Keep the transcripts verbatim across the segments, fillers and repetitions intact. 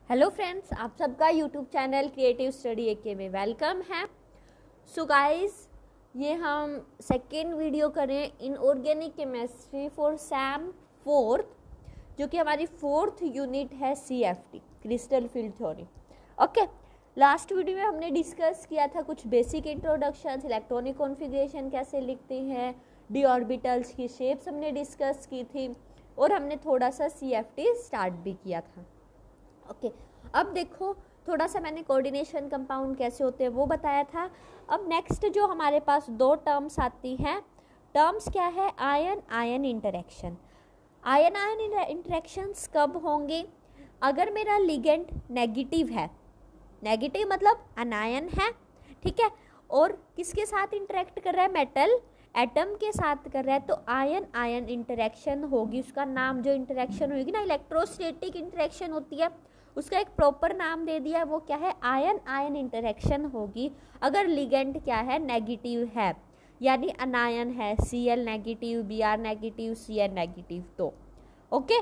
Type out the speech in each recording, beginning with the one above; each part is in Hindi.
हेलो फ्रेंड्स, आप सबका YouTube channel creative study AK में वेलकम है। सो गाइस, ये हम सेकेंड वीडियो करें inorganic chemistry for sem fourth, जो कि हमारी फोर्थ यूनिट है C F T, crystal field theory. Okay, last video में हमने डिस्कस किया था कुछ बेसिक इंट्रोडक्शन, इलेक्ट्रॉनिक कॉन्फ़िगरेशन कैसे लिखते हैं, डी ऑर्बिटल्स की शेप्स हमने डिस्कस की थी और हमने थोड़ा सा सी एफ टी स्टार्ट भी किया था। Okay okay. अब देखो, थोड़ा सा मैंने कोऑर्डिनेशन कंपाउंड कैसे होते हैं वो बताया था। अब नेक्स्ट जो हमारे पास दो टर्म्स आती हैं, टर्म्स क्या है? Ion ion interaction. Ion ion interactions कब होंगे? अगर मेरा लिगेंड नेगेटिव है, नेगेटिव मतलब अनायन है, ठीक है, और किसके साथ इंटरेक्ट कर रहा है? मेटल एटम के साथ कर रहा है, तो आयन आयन इंटरेक्शन होगी। उसका नाम जो इंटरेक्शन होगी ना, इलेक्ट्रोस्टैटिक इंटरेक्शन होती है, उसका एक प्रॉपर नाम दे दिया, वो क्या है? आयन आयन इंटरेक्शन होगी। अगर लिगेंड क्या है? नेगेटिव है, यानी अनायन है, C L negative, B R negative, C N negative, तो ओके।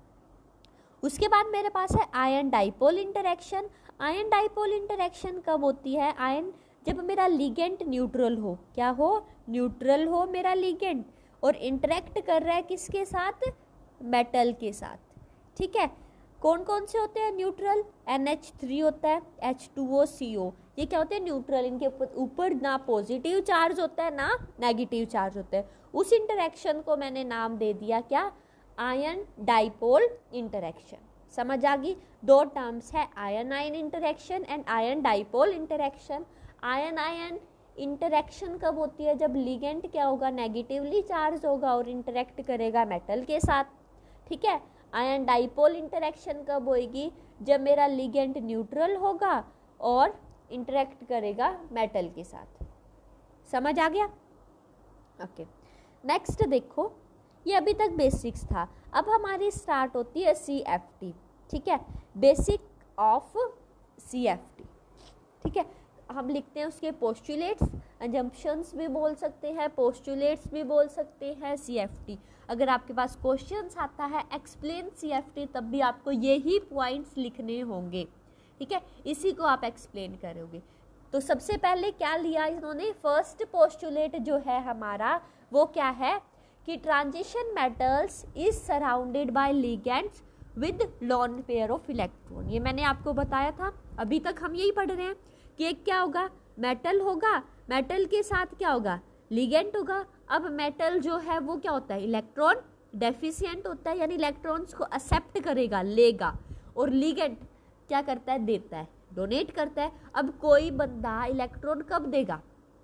उसके बाद मेरे पास है ion dipole interaction. Ion dipole interaction कब होती है? आयन जब मेरा लिगेंड न्यूट्रल हो। क्या हो? न्यूट्रल हो मेरा लिगेंड, और इंटरेक्ट कर रहा है किसके साथ? मेटल के साथ, ठीक है। कौन कौन से होते हैं न्यूट्रल? एन एच थ्री होता है, एच टू ओ सी ओ, ये क्या होते हैं? न्यूट्रल। इनके ऊपर ना पॉजिटिव चार्ज होता है ना नेगेटिव चार्ज होता है। उस इंटरेक्शन को मैंने नाम दे दिया क्या? Ion dipole interaction. समझ आ गई? दो टर्म्स है, ion ion interaction and ion dipole interaction. Ion ion interaction कब होती है? जब लिगेंड क्या होगा? नेगेटिवली चार्ज होगा और इंटरेक्ट करेगा मेटल के साथ, ठीक है। आयन डाइपोल इंटरेक्शन कब होएगी? जब मेरा लिगेंड न्यूट्रल होगा और इंटरेक्ट करेगा मेटल के साथ। समझ आ गया? ओके, नेक्स्ट देखो, ये अभी तक बेसिक्स था। अब हमारी स्टार्ट होती है सी एफ टी, ठीक है, basic of C F T, ठीक है। हम लिखते हैं उसके पोस्टुलेट्स, अजम्पशंस भी बोल सकते हैं, पोस्टुलेट्स भी बोल सकते हैं, सी एफ टी। अगर आपके पास क्वेश्चंस आता है एक्सप्लेन सी एफ टी, तब भी आपको यही पॉइंट्स लिखने होंगे, ठीक है, इसी को आप एक्सप्लेन करोगे। तो सबसे पहले क्या लिया इन्होंने? फर्स्ट पोस्टुलेट जो है हमारा वो क्या है कि transition metals is surrounded by ligands with lone pair of electron. ये मैंने आपको बताया था, अभी तक हम यही पढ़ रहे हैं कि एक क्या होगा? मेटल होगा, मेटल के साथ क्या होगा? लिगेंड होगा। अब मेटल जो है वो क्या होता है? इलेक्ट्रॉन डेफिशिएंट होता है, यानी इलेक्ट्रॉन्स को एक्सेप्ट करेगा, लेगा, और लिगेंड क्या करता है? देता है, डोनेट करता है। अब कोई बंदा इलेक्ट्रॉन कब देगा?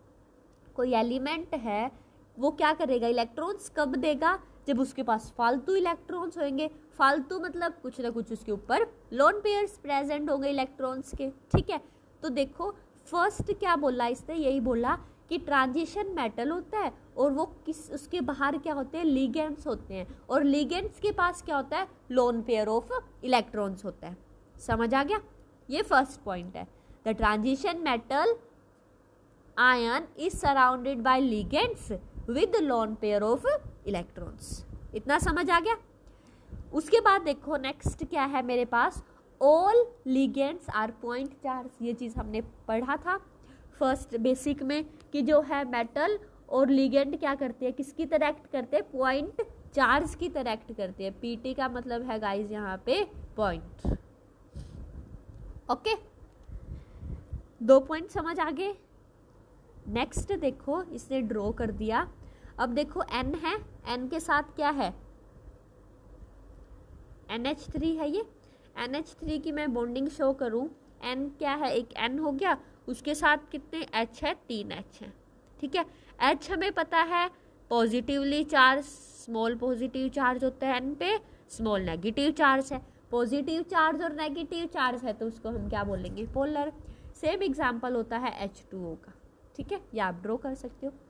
कोई एलिमेंट है वो क्या करेगा? इलेक्ट्रॉन्स कब देगा? जब उसके पास फालतू इलेक्ट्रॉन्स होंगे। फालतू मतलब कुछ ना कुछ उसके ऊपर लोन पेयर्स प्रेजेंट होंगे इलेक्ट्रॉन्स के, ठीक है। तो देखो, फर्स्ट क्या बोला इसने? यही बोला कि ट्रांजिशन मेटल होता है और वो किस उसके बाहर क्या होते हैं? लिगेंड्स होते हैं, और लिगेंड्स के पास क्या होता है? लोन पेयर ऑफ इलेक्ट्रॉन्स होता है। समझ आ गया? ये फर्स्ट पॉइंट है। The transition metal ion is surrounded by ligands with lone pair of electrons. इतना समझ आ गया? उसके बाद देखो नेक्स्ट क्या है मेरे पास? All ligands are point charge. ये चीज़ हमने पढ़ा था फर्स्ट बेसिक में कि जो है मेटल और लिगेंड क्या करते हैं? किसकी तरह एक्ट करते हैं? पॉइंट चार्ज की तरह एक्ट करते हैं। पीटी का मतलब है गाइस यहाँ पे पॉइंट। ओके, दो पॉइंट समझ आ गए। नेक्स्ट देखो, इसने ड्रॉ कर दिया। अब देखो एन है, एन के साथ क्या है? एन एच थ्री है। ये एन एच थ्री की मैं बॉन्डिंग शो करूं, एन क्या है? एक एन हो गया, उसके साथ कितने एच है? तीन एच है, ठीक है। एच हमें पता है positively charge, small positive charge होता है एन पे, स्मॉल नेगेटिव चार्ज है। पॉजिटिव चार्ज और नेगेटिव चार्ज है तो उसको हम क्या बोलेंगे? पोलर। सेम एग्जाम्पल होता है एच टू ओ का, ठीक है, या आप ड्रॉ कर सकते हो।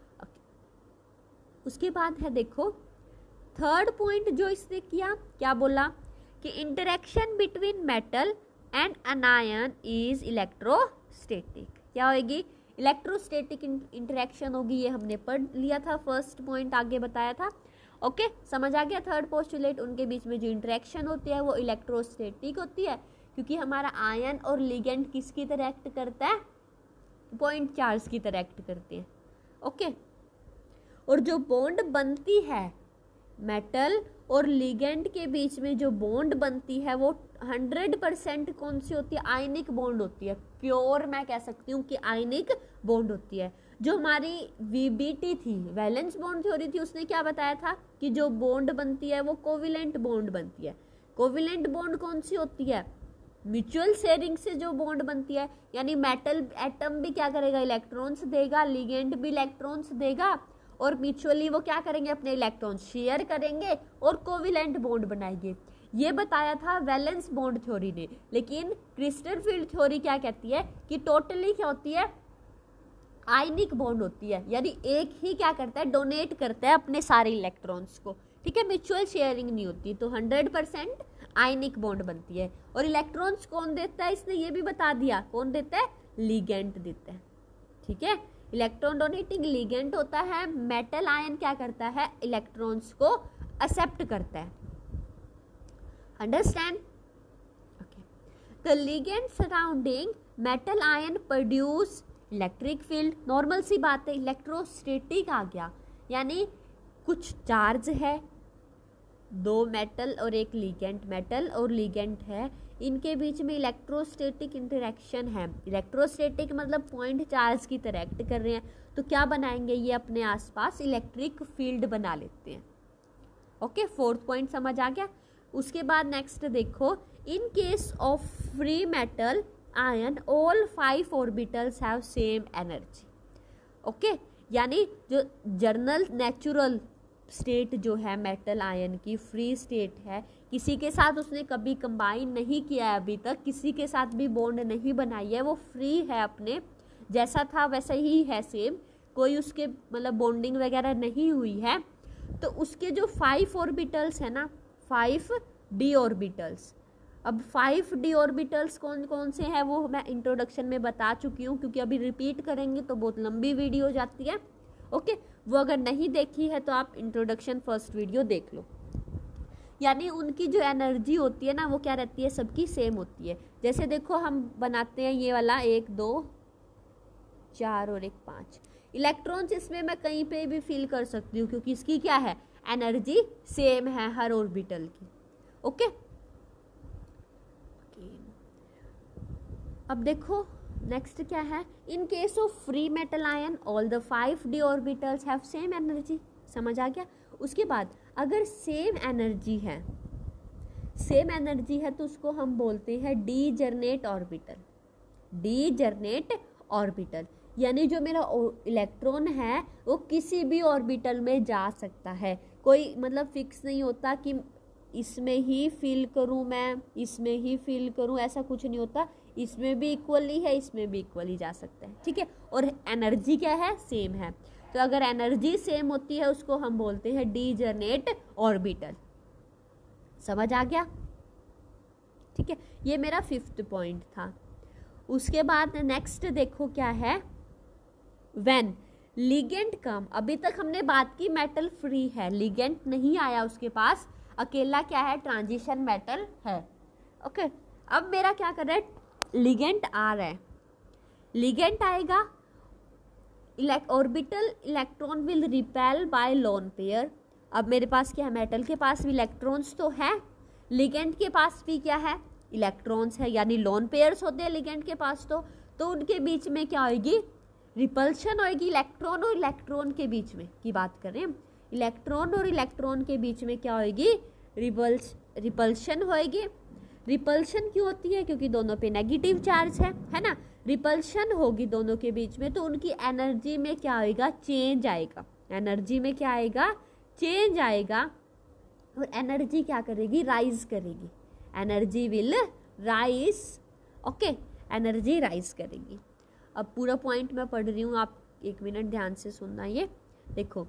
उसके बाद है देखो थर्ड पॉइंट जो इसने किया, क्या बोला कि interaction between metal and anion is electrostatic. क्या होगी? इलेक्ट्रोस्टैटिक इंटरेक्शन होगी। ये हमने पढ़ लिया था, फर्स्ट पॉइंट आगे बताया था। ओके, समझ आ गया? थर्ड पोस्टुलेट, उनके बीच में जो इंटरेक्शन होती है वो इलेक्ट्रोस्टैटिक होती है, क्योंकि हमारा आयन और लिगेंड किसकी तरह एक्ट करता है, पॉइंट चार्ज की तरह एक्ट करते हैं। ओके, और जो बॉन्ड बनती है मेटल और लिगेंड के बीच में, जो बॉन्ड बनती है वो हंड्रेड परसेंट कौन सी होती है, आयनिक बॉन्ड होती है। प्योर मैं कह सकती हूँ कि आयनिक बॉन्ड होती है। जो हमारी वीबीटी थी, वैलेंस बॉन्ड थ्योरी थी, उसने क्या बताया था कि जो बॉन्ड बनती है वो कोविलेंट बॉन्ड बनती है। कोविलेंट बॉन्ड कौन सी होती है, म्यूचुअल शेयरिंग से जो बॉन्ड बनती है, यानी मेटल एटम भी क्या करेगा, इलेक्ट्रॉन्स देगा, लिगेंड भी इलेक्ट्रॉन्स देगा, और म्यूचुअली वो क्या करेंगे, अपने इलेक्ट्रॉन शेयर करेंगे और कोविलेंट बॉन्ड बनाएंगे। ये बताया था वैलेंस बॉन्ड थ्योरी ने। लेकिन क्रिस्टल-फील्ड थ्योरी क्या कहती है कि टोटली क्या होती है, आयनिक बॉन्ड होती है, यानी एक ही क्या करता है, डोनेट करता है अपने सारे इलेक्ट्रॉन्स को। ठीक है, म्यूचुअल शेयरिंग नहीं होती, तो हंड्रेड परसेंट आयनिक बॉन्ड बनती है। और इलेक्ट्रॉन्स कौन देता है, इसने ये भी बता दिया, कौन देता है, लिगेंड देता है। ठीक है, इलेक्ट्रॉन डोनेटिंग लिगेंड होता है। मेटल आयन क्या करता है, इलेक्ट्रॉन्स को एक्सेप्ट करता है। Understand? Okay, the ligand surrounding metal ion produce electric field. Normal सी बात है, इलेक्ट्रोस्टैटिक आ गया, यानी कुछ चार्ज है, दो मेटल और एक लिगेंड, मेटल और लिगेंड है, इनके बीच में इलेक्ट्रोस्टैटिक इंटरेक्शन है। इलेक्ट्रोस्टैटिक मतलब पॉइंट चार्ज की तरह एक्ट कर रहे हैं, तो क्या बनाएंगे, ये अपने आसपास इलेक्ट्रिक फील्ड बना लेते हैं। ओके, फोर्थ पॉइंट समझ आ गया। उसके बाद नेक्स्ट देखो, in case of free metal ion all five orbitals have same energy. Okay, यानी जो जर्नल नेचुरल स्टेट जो है मेटल आयन की, फ्री स्टेट है, किसी के साथ उसने कभी कंबाइन नहीं किया है अभी तक, किसी के साथ भी बॉन्ड नहीं बनाई है, वो फ्री है, अपने जैसा था वैसा ही है, सेम, कोई उसके मतलब बॉन्डिंग वगैरह नहीं हुई है। तो उसके जो फाइव ऑर्बिटल्स है ना, फाइव डी ऑर्बिटल्स, अब फाइव डी ऑर्बिटल्स कौन कौन से हैं वो मैं इंट्रोडक्शन में बता चुकी हूँ, क्योंकि अभी रिपीट करेंगे तो बहुत लंबी वीडियो हो जाती है। ओके, वो अगर नहीं देखी है तो आप इंट्रोडक्शन फर्स्ट वीडियो देख लो। यानी उनकी जो एनर्जी होती है ना, वो क्या रहती है, सबकी सेम होती है। जैसे देखो हम बनाते हैं ये वाला, एक दो चार और एक पाँच इलेक्ट्रॉन्स, इसमें मैं कहीं पे भी फील कर सकती हूँ, क्योंकि इसकी क्या है, एनर्जी सेम है हर ऑर्बिटल की। ओके, अब देखो नेक्स्ट क्या है, in case of free metal ion all the five D orbitals have same energy. समझ आ गया? उसके बाद अगर सेम एनर्जी है, सेम एनर्जी है तो उसको हम बोलते हैं डीजर्नेट ऑर्बिटल। डीजर्नेट ऑर्बिटल यानी जो मेरा इलेक्ट्रॉन है वो किसी भी ऑर्बिटल में जा सकता है, कोई मतलब फिक्स नहीं होता कि इसमें ही फील करूं मैं, इसमें ही फील करूं, ऐसा कुछ नहीं होता। इसमें भी इक्वली है, इसमें भी इक्वली जा सकता है। ठीक है, और एनर्जी क्या है, सेम है। तो अगर एनर्जी सेम होती है उसको हम बोलते हैं डीजर्नेट ऑर्बिटल। समझ आ गया? ठीक है, ये मेरा फिफ्थ पॉइंट था। उसके बाद नेक्स्ट देखो क्या है, व्हेन लिगेंड कम। अभी तक हमने बात की मेटल फ्री है, लिगेंड नहीं आया उसके पास, अकेला क्या है, ट्रांजिशन मेटल है। ओके, अब मेरा क्या कर रहा है, लिगेंड आ रहा है, लिगेंड आएगा, orbital electron will repel by lone pair. अब मेरे पास क्या है, मेटल के पास भी इलेक्ट्रॉन्स तो है, लिगेंड के पास भी क्या है, इलेक्ट्रॉन्स है, यानी लोन पेयर्स होते हैं लिगेंड के पास। तो तो उनके बीच में क्या होगी, रिपल्शन होगी, इलेक्ट्रॉन और इलेक्ट्रॉन के बीच में की बात करें हम, इलेक्ट्रॉन और इलेक्ट्रॉन के बीच में क्या होगी, रिपल्स रिपल्शन होएगी। रिपल्शन क्यों होती है, क्योंकि दोनों पे नेगेटिव चार्ज है, है ना। रिपल्शन होगी दोनों के बीच में, तो उनकी एनर्जी में क्या आएगा, चेंज आएगा। एनर्जी में क्या आएगा, चेंज आएगा, और एनर्जी क्या करेगी, राइज करेगी। Energy will rise. Okay, energy rise करेगी। अब पूरा पॉइंट मैं पढ़ रही हूँ, आप एक मिनट ध्यान से सुनना। ये देखो,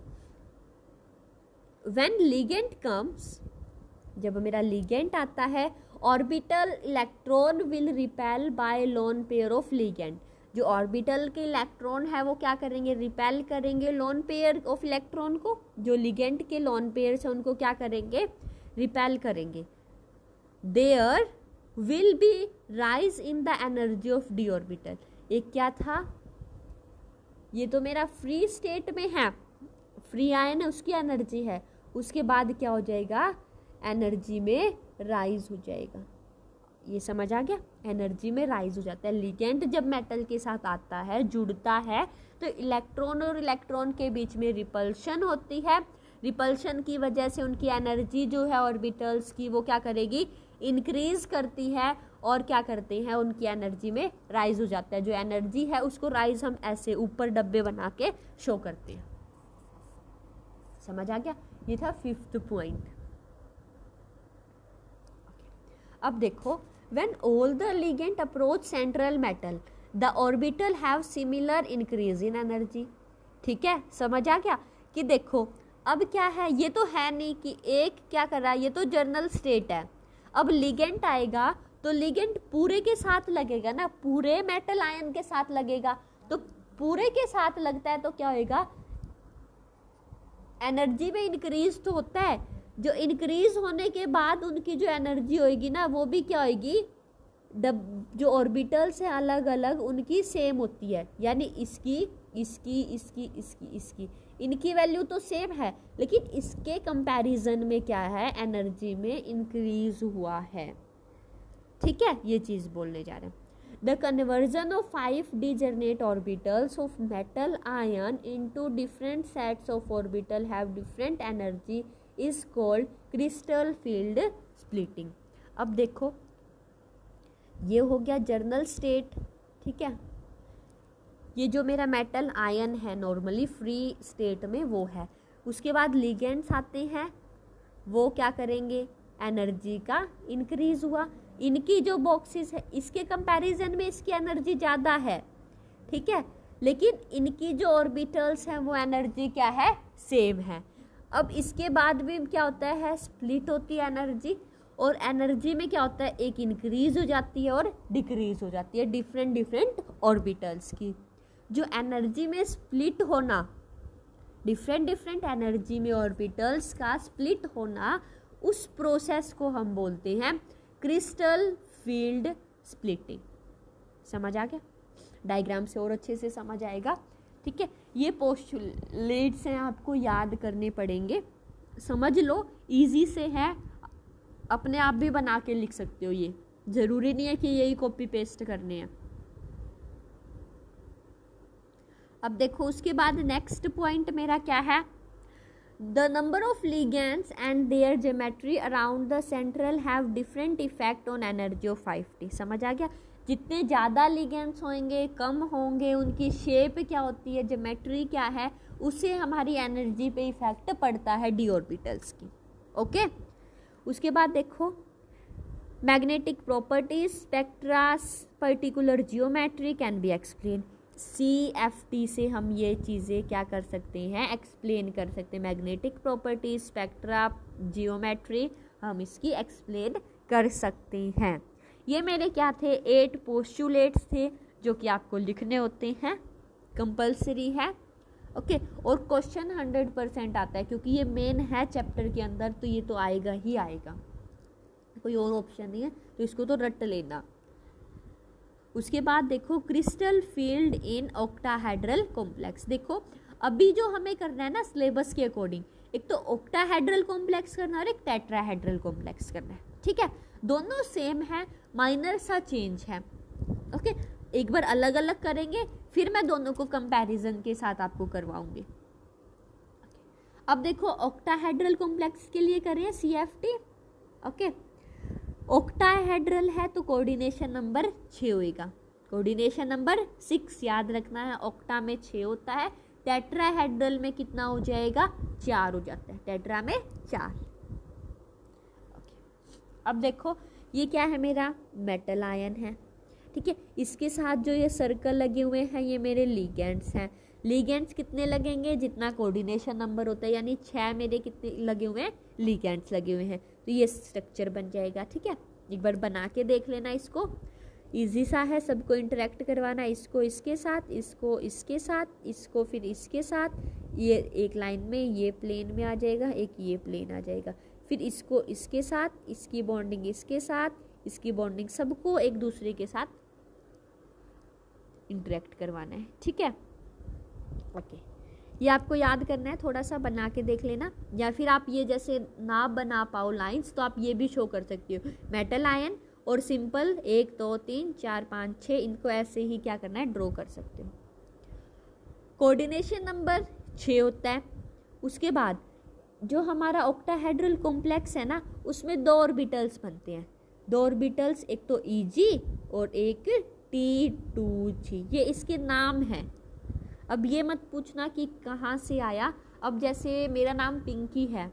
व्हेन लिगेंड कम्स, जब मेरा लिगेंड आता है, orbital electron will repel by lone pair of ligand. जो ऑर्बिटल के इलेक्ट्रॉन है वो क्या करेंगे, रिपेल करेंगे लोन पेयर ऑफ इलेक्ट्रॉन को। जो लिगेंड के लोन पेयर है उनको क्या करेंगे, रिपेल करेंगे। There will be rise in the energy of D orbital. एक क्या था, ये तो मेरा फ्री स्टेट में है, फ्री आयन है, उसकी एनर्जी है, उसके बाद क्या हो जाएगा, एनर्जी में राइज हो जाएगा। ये समझ आ गया, एनर्जी में राइज हो जाता है। लिगेंड जब मेटल के साथ आता है, जुड़ता है, तो इलेक्ट्रॉन और इलेक्ट्रॉन के बीच में रिपल्शन होती है। रिपल्शन की वजह से उनकी एनर्जी जो है ऑर्बिटल्स की, वो क्या करेगी, इंक्रीज करती है, और क्या करते हैं, उनकी एनर्जी में राइज हो जाता है। जो एनर्जी है उसको राइज हम ऐसे ऊपर डब्बे बना के शो करते हैं। समझ आ गया, ये था फिफ्थ पॉइंट। अब देखो, when all the ligand approach central metal the orbital have similar increase in energy। ठीक है, समझ आ गया कि देखो अब क्या है, ये तो है नहीं कि एक क्या कर रहा है, ये तो जर्नल स्टेट है। अब लिगेंड आएगा तो लिगेंड पूरे के साथ लगेगा ना, पूरे मेटल आयन के साथ लगेगा, तो पूरे के साथ लगता है तो क्या होएगा, एनर्जी में इंक्रीज तो होता है। जो इंक्रीज होने के बाद उनकी जो एनर्जी होएगी ना, वो भी क्या होएगी, डब जो ऑर्बिटल्स है अलग अलग उनकी सेम होती है, यानी इसकी इसकी इसकी इसकी इसकी इनकी वैल्यू तो सेम है, लेकिन इसके कंपैरिजन में क्या है, एनर्जी में इंक्रीज हुआ है। ठीक है, ये चीज बोलने जा रहे हैं। The conversion of five degenerate orbitals of metal ion into different sets of orbital have different energy is called crystal field splitting. अब देखो, ये हो गया जर्नल स्टेट। ठीक है, ये जो मेरा मेटल आयन है नॉर्मली फ्री स्टेट में वो है। उसके बाद लिगेंड्स आते हैं, वो क्या करेंगे, एनर्जी का इंक्रीज हुआ। इनकी जो बॉक्सेस है इसके कंपैरिजन में इसकी एनर्जी ज़्यादा है। ठीक है, लेकिन इनकी जो ऑर्बिटल्स हैं वो एनर्जी क्या है, सेम है। अब इसके बाद भी क्या होता है, स्प्लिट होती है एनर्जी, और एनर्जी में क्या होता है, एक इंक्रीज हो जाती है और डिक्रीज हो जाती है डिफरेंट डिफरेंट ऑर्बिटल्स की। जो एनर्जी में स्प्लिट होना, डिफरेंट डिफरेंट एनर्जी में ऑर्बिटल्स का स्प्लिट होना, उस प्रोसेस को हम बोलते हैं क्रिस्टल फील्ड स्प्लिटिंग। समझ आ गया, डायग्राम से और अच्छे से समझ आएगा। ठीक है, ये पोस्टुलेट्स हैं, आपको याद करने पड़ेंगे, समझ लो, इजी से है, अपने आप भी बना के लिख सकते हो। ये जरूरी नहीं है कि यही कॉपी पेस्ट करने हैं। अब देखो, उसके बाद नेक्स्ट पॉइंट मेरा क्या है, the number of ligands and their geometry around the central have different effect on energy of five T. समझ आ गया, जितने ज़्यादा लिगेंड्स होंगे कम होंगे, उनकी शेप क्या होती है, ज्योमेट्री क्या है, उससे हमारी एनर्जी पे इफेक्ट पड़ता है डी ऑर्बिटल्स की। ओके, उसके बाद देखो, magnetic properties, spectra, particular geometry can be explain. C F T से हम ये चीज़ें क्या कर सकते हैं, एक्सप्लेन कर सकते हैं। मैग्नेटिक प्रॉपर्टीज, स्पेक्ट्रा, जियोमेट्री, हम इसकी एक्सप्लेन कर सकते हैं। ये मेरे क्या थे, एट पोस्टुलेट्स थे जो कि आपको लिखने होते हैं, कंपलसरी है। ओके, और क्वेश्चन हंड्रेड परसेंट आता है क्योंकि ये मेन है चैप्टर के अंदर, तो ये तो आएगा ही आएगा, कोई और ऑप्शन नहीं है, तो इसको तो रट लेना। उसके बाद देखो, crystal field in octahedral complex. देखो, अभी जो हमें करना है ना सिलेबस के अकॉर्डिंग, एक तो ऑक्टाहेड्रल कॉम्प्लेक्स करना है और एक टेट्राहेड्रल कॉम्प्लेक्स करना है। ठीक है, दोनों सेम है, माइनर सा चेंज है। ओके, एक बार अलग अलग करेंगे, फिर मैं दोनों को कंपैरिजन के साथ आपको करवाऊंगी। अब देखो, ऑक्टाहेड्रल कॉम्प्लेक्स के लिए करें C F T. Okay, octahedral है तो कोऑर्डिनेशन नंबर छः होएगा, कोऑर्डिनेशन नंबर सिक्स याद रखना है। ऑक्टा में छः होता है, टेट्राहेड्रल में कितना हो जाएगा, चार हो जाता है, टेट्रा में चार। ओके, अब देखो, ये क्या है, मेरा मेटल आयन है। ठीक है, इसके साथ जो ये सर्कल लगे हुए हैं ये मेरे लिगेंड्स हैं। लिगेंड्स कितने लगेंगे, जितना कोऑर्डिनेशन नंबर होता है, यानी छः मेरे कितने लगे हुए हैं, लिगेंड्स लगे हुए हैं, तो ये स्ट्रक्चर बन जाएगा। ठीक है, एक बार बना के देख लेना इसको, इजी सा है, सबको इंटरेक्ट करवाना, इसको इसके साथ, इसको इसके साथ, इसको फिर इसके साथ, ये एक लाइन में ये प्लेन में आ जाएगा, एक ये प्लेन आ जाएगा, फिर इसको इसके साथ, इसकी बॉन्डिंग इसके साथ, इसकी बॉन्डिंग, सबको एक दूसरे के साथ इंटरेक्ट करवाना है, ठीक है। ओके, ये आपको याद करना है, थोड़ा सा बना के देख लेना, या फिर आप ये जैसे ना बना पाओ लाइंस तो आप ये भी शो कर सकते हो, मेटल आयन और सिंपल एक दो तीन चार पाँच छः, इनको ऐसे ही क्या करना है, ड्रॉ कर सकते हो। कोऑर्डिनेशन नंबर छः होता है। उसके बाद जो हमारा ऑक्टाहेड्रल कॉम्प्लेक्स है ना, उसमें दो ऑर्बिटल्स बनते हैं, दो ऑर्बिटल्स, एक तो ई जी और एक टी टू जी, ये इसके नाम हैं। अब ये मत पूछना कि कहाँ से आया, अब जैसे मेरा नाम पिंकी है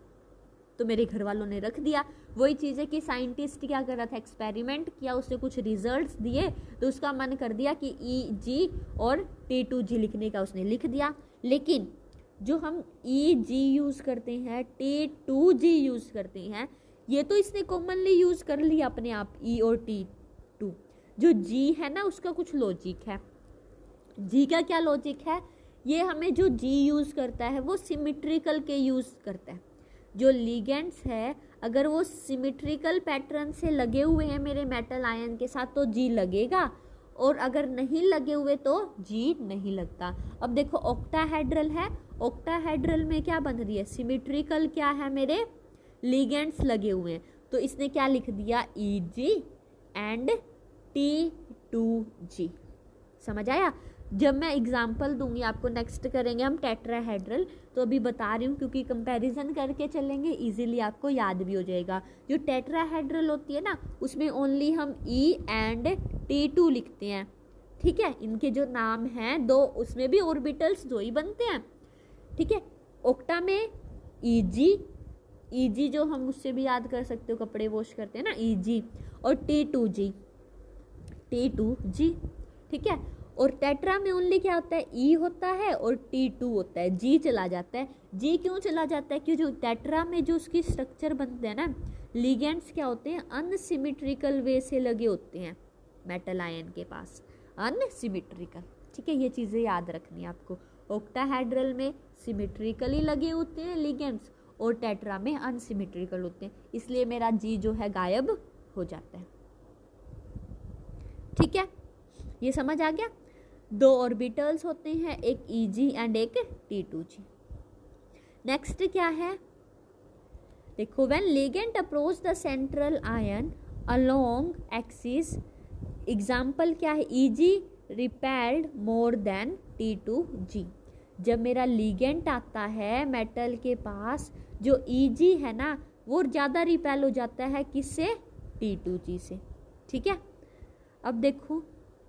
तो मेरे घर वालों ने रख दिया, वही चीज़ है कि साइंटिस्ट क्या कर रहा था, एक्सपेरिमेंट किया, उससे कुछ रिजल्ट्स दिए तो उसका मन कर दिया कि ई जी और टी टू जी लिखने का, उसने लिख दिया। लेकिन जो हम ई जी यूज़ करते हैं, टी टू जी यूज़ करते हैं, ये तो इसने कॉमनली यूज़ कर लिया अपने आप, ई और टी टू। जो जी है ना, उसका कुछ लॉजिक है। जी का क्या लॉजिक है, ये हमें जो जी यूज़ करता है वो सिमेट्रिकल के यूज़ करता है। जो लिगेंड्स है अगर वो सिमेट्रिकल पैटर्न से लगे हुए हैं मेरे मेटल आयन के साथ तो जी लगेगा, और अगर नहीं लगे हुए तो जी नहीं लगता। अब देखो ऑक्टाहेड्रल है, ऑक्टाहेड्रल में क्या बन रही है, सिमेट्रिकल क्या है, मेरे लिगेंड्स लगे हुए हैं, तो इसने क्या लिख दिया, E G and T two G. समझ आया। जब मैं एग्जाम्पल दूंगी आपको, नेक्स्ट करेंगे हम टेट्राहेड्रल, तो अभी बता रही हूँ क्योंकि कंपैरिजन करके चलेंगे, इजीली आपको याद भी हो जाएगा। जो टेट्राहेड्रल होती है ना, उसमें ओनली हम ई एंड टी टू लिखते हैं, ठीक है। इनके जो नाम हैं दो, उसमें भी ऑर्बिटल्स दो ही बनते हैं, ठीक है। ऑक्टा में ई जी, ई जी जो हम उससे भी याद कर सकते हो, कपड़े वॉश करते हैं ना, ई जी, और T two G, T two G, ठीक है। और टेट्रा में ओनली क्या होता है, ई होता है और टी टू होता है, जी चला जाता है। जी क्यों चला जाता है, क्योंकि जो टेट्रा में जो उसकी स्ट्रक्चर बनते हैं ना, लिगेंड्स क्या होते हैं, अनसिमेट्रिकल वे से लगे होते हैं मेटल आयन के पास, अनसिमेट्रिकल, ठीक है। ये चीज़ें याद रखनी है आपको। ऑक्टाहेड्रल में सिमेट्रिकली लगे होते हैं लिगेंड्स और टेट्रा में अनसिमेट्रिकल होते हैं, इसलिए मेरा जी जो है गायब हो जाता है, ठीक है। ये समझ आ गया। दो ऑर्बिटल्स होते हैं, एक ई जी एंड एक टी टू जी। नेक्स्ट क्या है, देखो, when ligand approach the central ion along axis, example क्या है, E G repelled more than T two G. जब मेरा लिगेंड आता है मेटल के पास, जो ई जी है ना, वो ज़्यादा रिपेल हो जाता है किससे, टी टू जी से, ठीक है। अब देखो,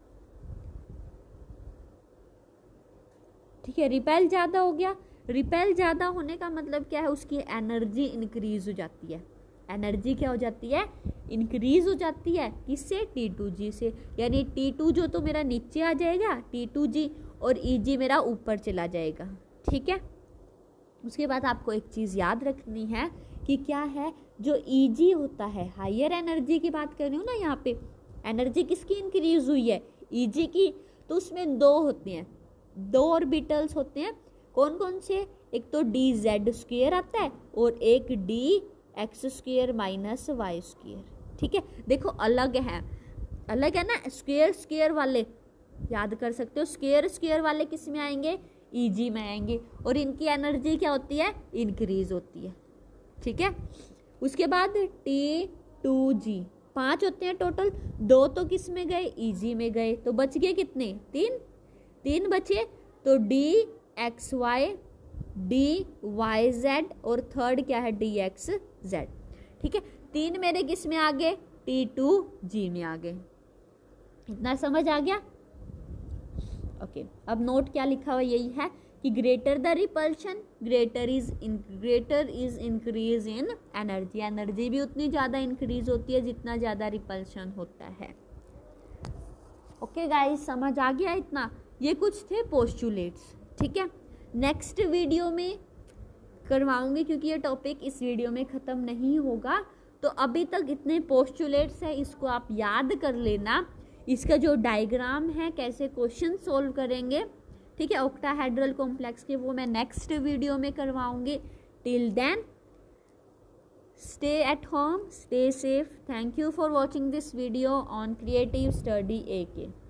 ठीक है, रिपेल ज़्यादा हो गया, रिपेल ज़्यादा होने का मतलब क्या है, उसकी एनर्जी इंक्रीज हो जाती है, एनर्जी क्या हो जाती है, इंक्रीज हो जाती है, किससे, टी टू जी से। यानी टी टू जो तो मेरा नीचे आ जाएगा, टी टू जी, और ई जी मेरा ऊपर चला जाएगा, ठीक है। उसके बाद आपको एक चीज़ याद रखनी है कि क्या है, जो ई जी होता है, हायर एनर्जी की बात कर रही हूँ ना यहाँ पे, एनर्जी किसकी इंक्रीज हुई है, ई जी की, तो उसमें दो होते हैं, दो ऑर्बिटल्स होते हैं, कौन कौन से, एक तो डी जेड स्क्वेयर आता है और एक D X square minus Y square, ठीक है। देखो अलग है, अलग है ना, स्क्वेयर स्क्वेयर वाले याद कर सकते हो, स्क्वेयर स्क्वेयर वाले किस में आएंगे, ई जी में आएंगे, और इनकी एनर्जी क्या होती है, इंक्रीज होती है, ठीक है। उसके बाद टी टू जी, पांच होते हैं टोटल, दो तो किस में गए, ई जी में गए, तो बच गए कितने, तीन, तीन बचे, तो D X Y, D Y Z, और थर्ड क्या है, डी एक्स जेड, ठीक है। तीन मेरे किस में आ गए, टी टू जी में आ गए। इतना समझ आ गया, ओके। अब नोट क्या लिखा हुआ यही है कि greater the repulsion greater is in greater is increase in energy, energy भी उतनी ज़्यादा इंक्रीज होती है जितना ज़्यादा रिपल्शन होता है। ओके गाइस, समझ आ गया इतना। ये कुछ थे पोस्टुलेट्स, ठीक है। नेक्स्ट वीडियो में करवाऊंगी क्योंकि ये टॉपिक इस वीडियो में ख़त्म नहीं होगा, तो अभी तक इतने पोस्टुलेट्स है, इसको आप याद कर लेना। इसका जो डायग्राम है, कैसे क्वेश्चन सोल्व करेंगे, ठीक है, ऑक्टाहेड्रल कॉम्प्लेक्स के, वो मैं नेक्स्ट वीडियो में करवाऊंगी। Till then Stay at home, stay safe. Thank you for watching this video on Creative Study A K.